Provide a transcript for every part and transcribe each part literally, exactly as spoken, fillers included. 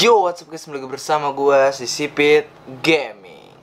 Yo, what's up guys, kembali bersama gue, si Sipit Gaming.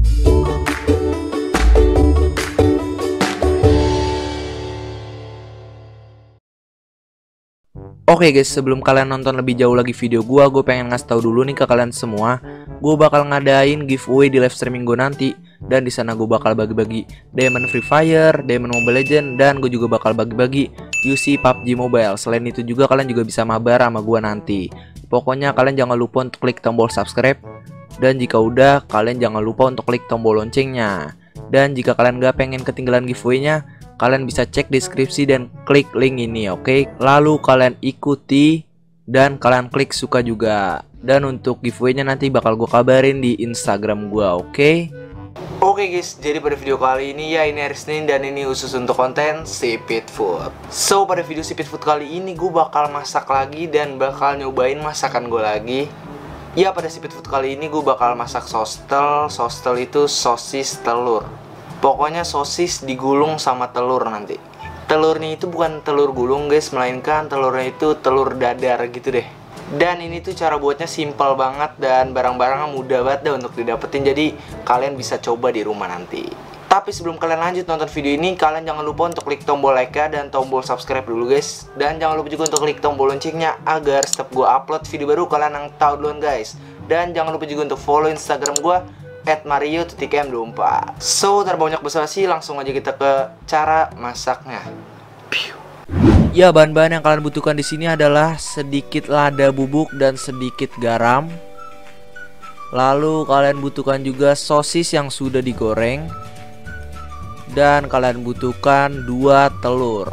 Oke guys, sebelum kalian nonton lebih jauh lagi video gue, gue pengen ngasih tahu dulu nih ke kalian semua, gue bakal ngadain giveaway di live streaming gue nanti. Dan di sana gue bakal bagi-bagi diamond Free Fire, diamond Mobile Legends, dan gue juga bakal bagi-bagi U C P U B G Mobile. Selain itu juga kalian juga bisa mabar sama gue nanti. Pokoknya kalian jangan lupa untuk klik tombol subscribe. Dan jika udah, kalian jangan lupa untuk klik tombol loncengnya. Dan jika kalian gak pengen ketinggalan giveaway-nya, kalian bisa cek deskripsi dan klik link ini, oke? Okay? Lalu kalian ikuti dan kalian klik suka juga. Dan untuk giveaway-nya nanti bakal gue kabarin di Instagram gue, oke? Okay? Oke okay guys, jadi pada video kali ini ya, ini hari Senin dan ini khusus untuk konten Sipit Food. So, pada video Sipit Food kali ini gue bakal masak lagi dan bakal nyobain masakan gue lagi. Ya, pada Sipit Food kali ini gue bakal masak sostel. Sostel itu sosis telur. Pokoknya sosis digulung sama telur nanti. Telurnya itu bukan telur gulung guys, melainkan telurnya itu telur dadar gitu deh. Dan ini tuh cara buatnya simple banget dan barang-barangnya mudah banget deh untuk didapetin. Jadi kalian bisa coba di rumah nanti. Tapi sebelum kalian lanjut nonton video ini, kalian jangan lupa untuk klik tombol like dan tombol subscribe dulu guys. Dan jangan lupa juga untuk klik tombol loncengnya agar setiap gue upload video baru kalian yang tahu duluan guys. Dan jangan lupa juga untuk follow Instagram gue at mario titik m dua puluh empat. So, tanpa banyak basa-basi, langsung aja kita ke cara masaknya. Ya, bahan-bahan yang kalian butuhkan di sini adalah sedikit lada bubuk dan sedikit garam. Lalu kalian butuhkan juga sosis yang sudah digoreng. Dan kalian butuhkan dua telur.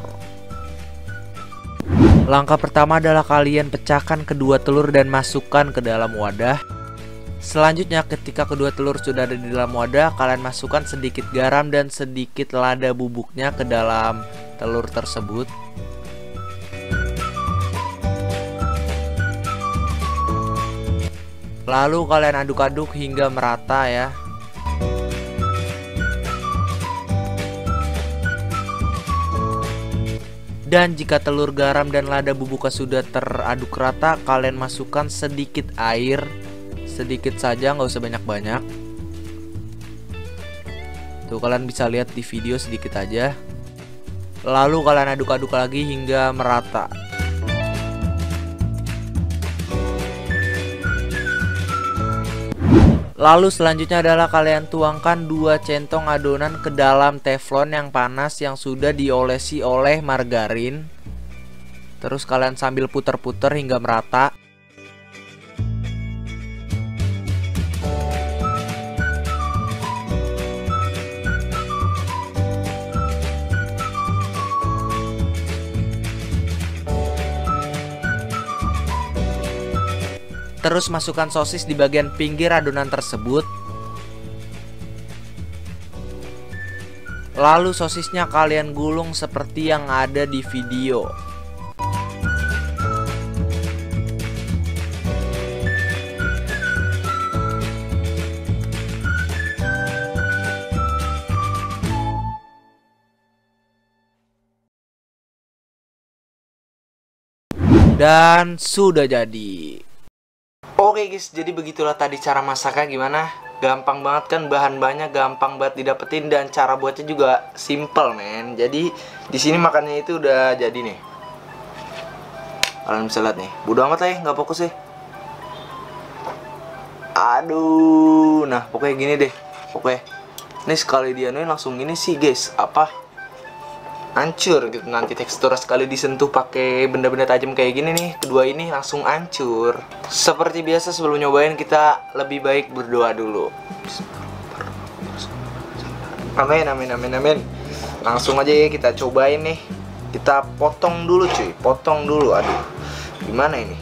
Langkah pertama adalah kalian pecahkan kedua telur dan masukkan ke dalam wadah. Selanjutnya, ketika kedua telur sudah ada di dalam wadah, kalian masukkan sedikit garam dan sedikit lada bubuknya ke dalam telur tersebut. Lalu kalian aduk-aduk hingga merata ya. Dan jika telur, garam, dan lada bubuknya sudah teraduk rata, kalian masukkan sedikit air. Sedikit saja, nggak usah banyak-banyak. Tuh, kalian bisa lihat di video sedikit aja. Lalu kalian aduk-aduk lagi hingga merata. Lalu selanjutnya adalah kalian tuangkan dua centong adonan ke dalam teflon yang panas yang sudah diolesi oleh margarin. Terus kalian sambil puter-puter hingga merata. Terus masukkan sosis di bagian pinggir adonan tersebut. Lalu sosisnya kalian gulung seperti yang ada di video. Dan sudah jadi. Oke guys, jadi begitulah tadi cara masaknya gimana? Gampang banget kan, bahan banyak, gampang banget didapetin dan cara buatnya juga simple men. Jadi di sini makannya itu udah jadi nih. Kalian bisa lihat nih. Bodo amat lah ya, nggak fokus ya. Aduh, nah pokoknya gini deh. Pokoknya ini sekali dianuin langsung gini sih guys. Apa? Hancur gitu nanti tekstur sekali disentuh pakai benda-benda tajam kayak gini nih, kedua ini langsung hancur. Seperti biasa sebelum nyobain kita lebih baik berdoa dulu. Amin amin amin amin. Langsung aja ya kita cobain nih. Kita potong dulu cuy, potong dulu. Aduh, gimana ini?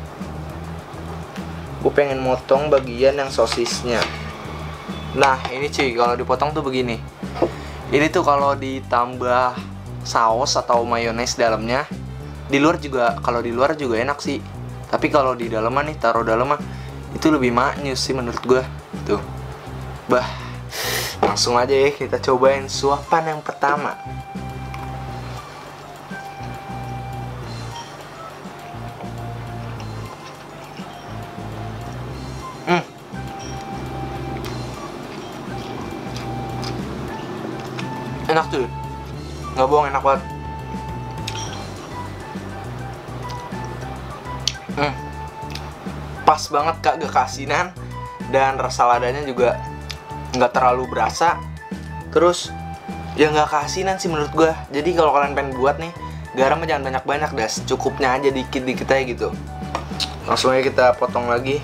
Gue pengen motong bagian yang sosisnya. Nah ini cuy, kalau dipotong tuh begini. Ini tuh kalau ditambah saus atau mayones dalamnya, di luar juga, kalau di luar juga enak sih. Tapi kalau di dalamnya nih, taruh dalamnya itu lebih maknyus sih menurut gue. Tuh, bah, langsung aja ya kita cobain suapan yang pertama. Enak tuh, nggak bohong, enak banget. Hmm. Pas banget Kak, gak keasinan. Dan rasa ladanya juga nggak terlalu berasa. Terus ya nggak keasinan sih menurut gua. Jadi kalau kalian pengen buat nih, garamnya jangan banyak-banyak dah, cukupnya aja dikit-dikit aja gitu. Langsung aja kita potong lagi.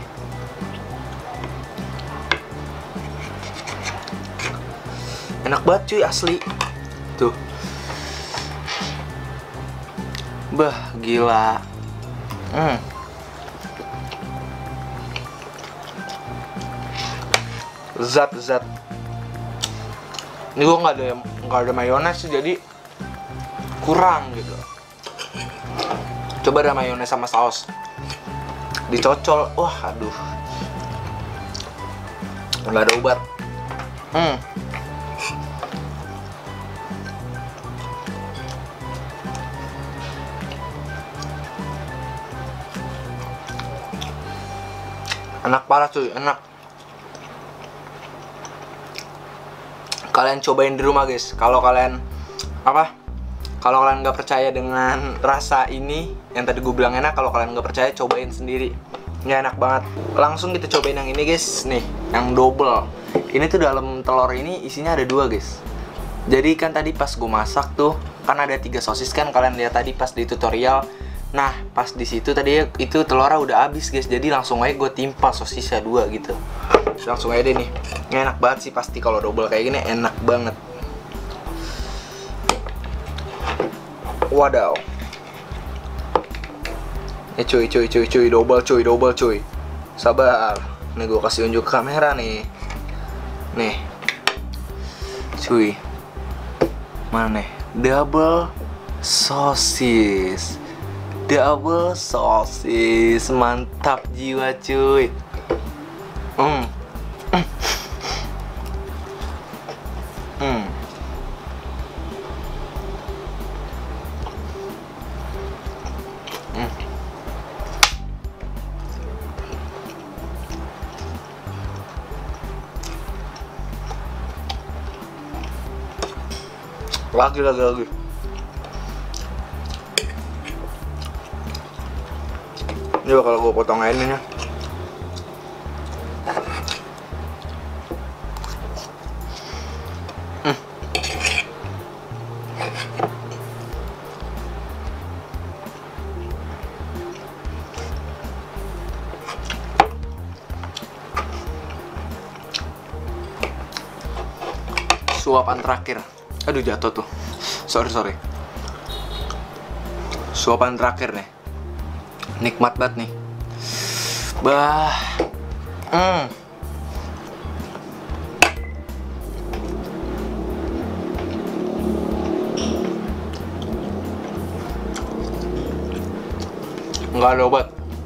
Enak banget cuy, asli. Tuh. Bah, gila. Hmm. Zat-zat. Ini gue nggak ada nggak ada mayones sih, jadi kurang gitu. Coba ada mayones sama saus, dicocol. Wah, aduh, nggak ada ubat. Hmm. Enak parah cuy, enak. Kalian cobain di rumah guys. Kalau kalian apa? Kalau kalian nggak percaya dengan rasa ini yang tadi gue bilang enak, kalau kalian nggak percaya cobain sendiri. Ini enak banget. Langsung kita cobain yang ini guys. Nih, yang double. Ini tuh dalam telur ini isinya ada dua guys. Jadi kan tadi pas gue masak tuh kan ada tiga sosis kan, kalian lihat tadi pas di tutorial. Nah, pas di situ tadi itu telurnya udah habis guys. Jadi langsung aja gue timpa sosisnya dua gitu. Langsung aja deh nih. Ini enak banget sih pasti kalau double kayak gini, enak banget. Wadaw. Eh cuy, cuy, cuy, cuy, double cuy, double cuy. Sabar. Nih gue kasih unjuk kamera nih. Nih. Cuy. Mana nih? Double sosis. Double sosis, mantap jiwa cuy. Hmm. Hmm. Hmm. Lagi lagi lagi. Ini bakal gue potong aja ininya. Hmm. Suapan terakhir. Aduh, jatuh tuh. Sorry sorry. Suapan terakhir nih. Nikmat banget nih. Bah. Hmm. Nggak ada obat.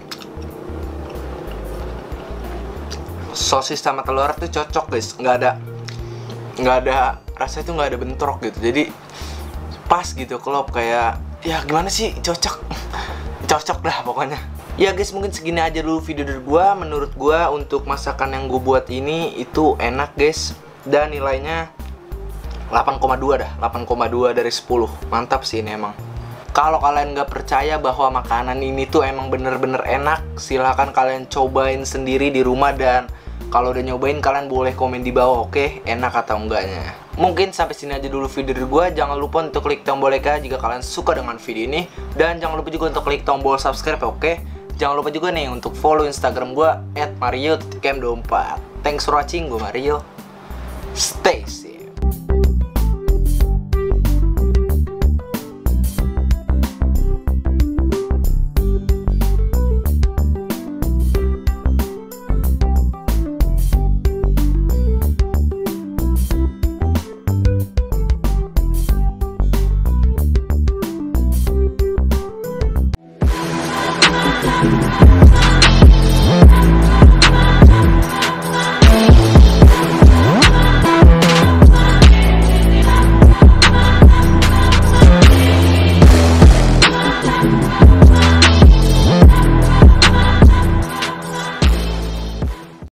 Sosis sama telur tuh cocok guys. Nggak ada nggak ada rasanya tuh, nggak ada bentrok gitu. Jadi pas gitu, klop kayak ya gimana sih, cocok. Cocok dah pokoknya. Ya guys, mungkin segini aja dulu video dari gua. Menurut gua untuk masakan yang gue buat ini itu enak guys. Dan nilainya delapan koma dua dah, delapan koma dua dari sepuluh. Mantap sih ini emang. Kalau kalian nggak percaya bahwa makanan ini tuh emang bener-bener enak, silahkan kalian cobain sendiri di rumah. Dan kalau udah nyobain, kalian boleh komen di bawah, oke? Okay? Enak atau enggaknya. Mungkin sampai sini aja dulu video dari gue. Jangan lupa untuk klik tombol like jika kalian suka dengan video ini. Dan jangan lupa juga untuk klik tombol subscribe, oke? Okay? Jangan lupa juga nih untuk follow Instagram gue at mario titik m dua puluh empat. Thanks for watching, gue Mario. Stay safe.